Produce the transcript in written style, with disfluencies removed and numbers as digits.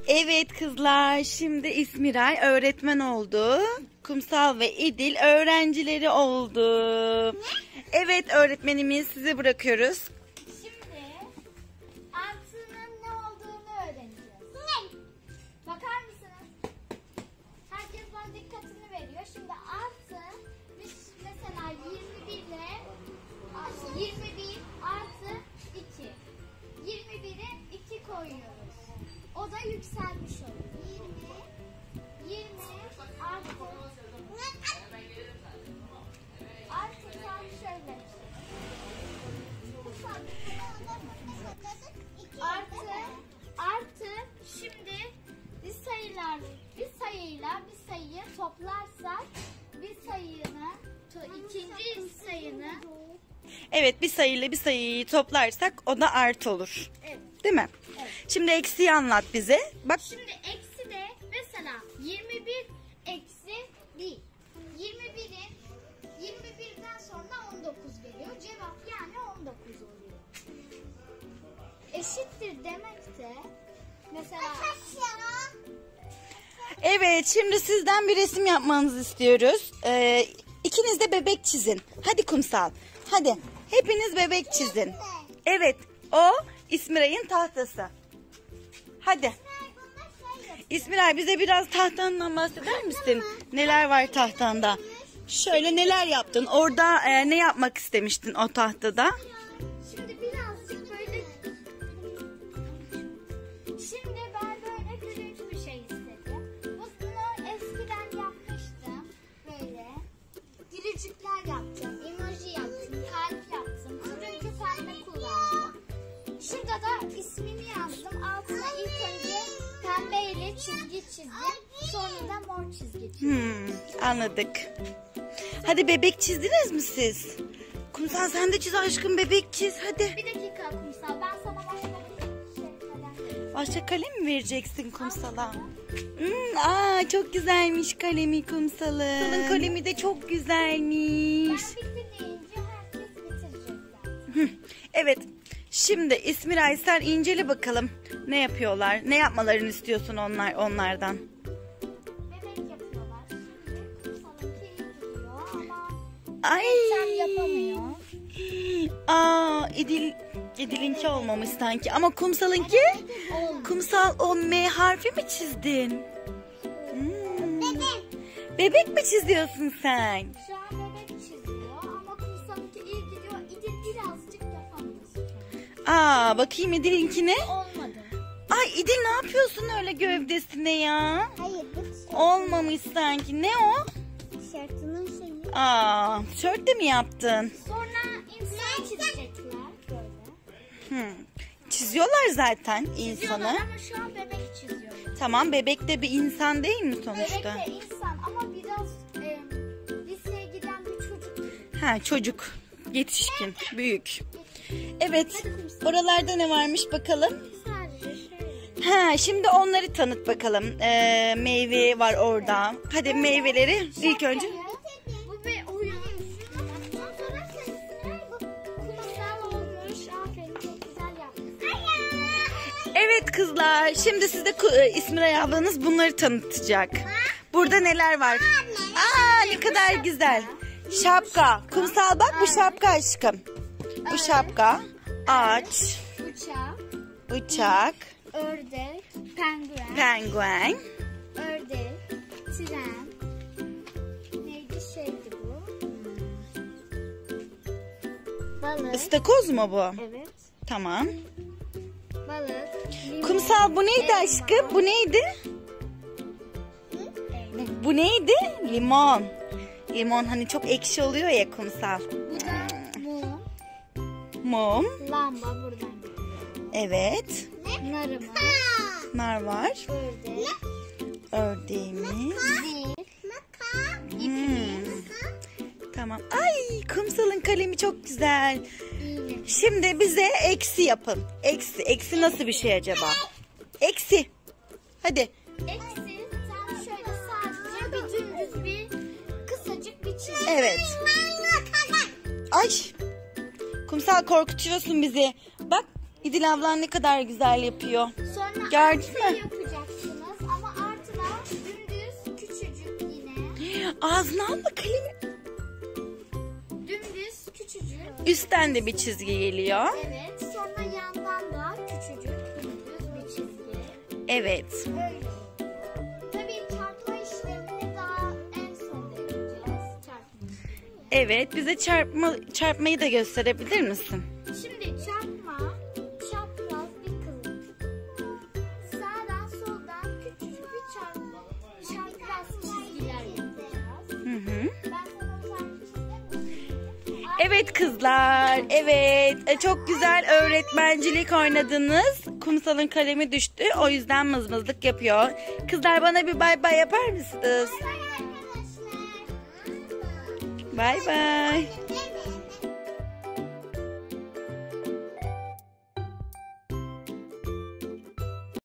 Evet kızlar, şimdi İsmiray öğretmen oldu. Kumsal ve İdil öğrencileri oldu. Evet öğretmenimiz, size bırakıyoruz. Şimdi artının ne olduğunu öğreneceğiz. Ne? Bakar mısınız? Herkes bana dikkatini veriyor. Şimdi artı biz mesela 21 artı 2. 21'e 2 koyuyoruz. O da yükselmiş olur. 20 artı şöyle. Artı şimdi bir sayıyla bir sayıyı toplarsak bir sayının ikinci sayını Evet, bir sayıyla bir sayıyı toplarsak o da artı olur. evet. Değil mi? Evet. Şimdi eksiği anlat bize. Bak. Şimdi eksi de mesela 21 eksi 1. 21'den sonra 19 geliyor. Cevap yani 19 oluyor. Eşittir demek de mesela Evet, şimdi sizden bir resim yapmanızı istiyoruz. İkiniz de bebek çizin. Hadi Kumsal. Hadi. Hepiniz bebek çizin. Evet, o İsmiray'ın tahtası. Hadi. İsmiray, bize biraz tahtandan bahseder misin? Neler var tahtanda? Şöyle neler yaptın? Orada ne yapmak istemiştin o tahtada? Şimdi birazcık böyle ben böyle gülünç bir şey istedim. Bunu eskiden yapmıştım. Böyle gülücükler yaptım. Emoji yaptım. Kalp yaptım. Turuncu pembe kullandım. Şurada da ismini yazdım. Altına ilk önce pembeyle çizgi çizdim. Sonra da mor çizgi çizdim. Anladık. Hadi bebek çizdiniz mi siz? Kumsal, sen de çiz aşkım, bebek çiz hadi. Bir dakika Kumsal. Ben sana başka bir şey kalem. Başka kalem mi vereceksin Kumsal'a? Çok güzelmiş kalemi Kumsal'ın. Kumsal'ın kalemi de çok güzelmiş. Ben bitti deyince herkes bitirecekler. Evet. Şimdi İsmiray, sen incele bakalım. Ne yapıyorlar? Ne yapmalarını istiyorsun onlardan? Bebek yapıyorlar. Şimdi Kumsal'ınki iyi gidiyor ama Ay. tam yapamıyor. İdil'inki olmamış sanki. Ama Kumsal'ınki? Kumsal, o M harfi mi çizdin? Bebek mi çiziyorsun sen? Şu an bebek çiziyor ama Kumsal'ınki iyi gidiyor. İdil birazcık yapamıyor. Bakayım İdil'inkine. Olmadı. Ay İdil, ne yapıyorsun öyle gövdesine ya? Hayır, Olmamış sanki. Ne o? tişörtünün şeyi. Tişört de mi yaptın? Sonra insan çizecekler böyle. Çiziyorlar zaten insanı. Çiziyorlar ama şu an bebek çiziyorlar. Tamam, bebek de bir insan değil mi sonuçta? Bebek de insan ama biraz liseye giden bir çocuk. Çocuk, yetişkin, büyük. Evet, oralarda ne varmış bakalım? Sadece şöyle. Şimdi onları tanıt bakalım. Meyve var orada. Hadi meyveleri ilk önce. Bu bir oyunmuş. Sonra kumsal olmuş. Aferin, çok güzel yapmışsın. Evet kızlar, şimdi size İsmiray ablanız bunları tanıtacak. Burada neler var? Ne kadar güzel. Şapka. Kumsal, bak bu şapka aşkım. Bu şapka. Ağaç. Uçak. Ördek. Penguen. Penguen. Ördek. Tren. Neydi şeydi bu? Balık. İstakoz mu bu? Evet. Tamam. Balık. Limon, Kumsal, bu neydi elma. aşkım? Bu neydi? Bu neydi? Limon. Limon hani çok ekşi oluyor ya Kumsal. Bu da mum. Mum. Lamba buradan geliyor. Evet. Narımız. Nar var. Ördek. Ördeğimiz. Zil. İpimiz. Tamam. Ay, Kumsal'ın kalemi çok güzel. İğne. Şimdi bize eksi yapın. Eksi. Eksi nasıl bir şey acaba? Eksi. Hadi. Eksi. Tam şöyle sadece bir dümdüz bir kısacık bir çizgi. Evet. Ay. Kumsal, korkutuyorsun bizi. Bak, İdil ablan ne kadar güzel yapıyor. Sonra Gördün mü? yapacaksın. Ağzına alma kalemi. Dümdüz küçücük. Üstten de bir çizgi geliyor. Evet. Sonra yandan da küçücük dümdüz bir çizgi. Evet. Böyle. Tabii çarpma işlemini daha en son yapacağız. Çarpma işlemini. Evet, bize çarpmayı da gösterebilir misin? Şimdi çarpma, çapraz bir kılıç. Sağdan soldan küçücük bir çarpma. Çapraz çizgiler yapacağız. Hı hı. Ben sana çizdim. Evet kızlar, evet. Çok güzel öğretmencilik oynadınız. Kumsal'ın kalemi düştü, o yüzden mızmızlık yapıyor. Kızlar bana bir bay bay yapar mısınız? Arkadaşlar. Bay bay. Evet.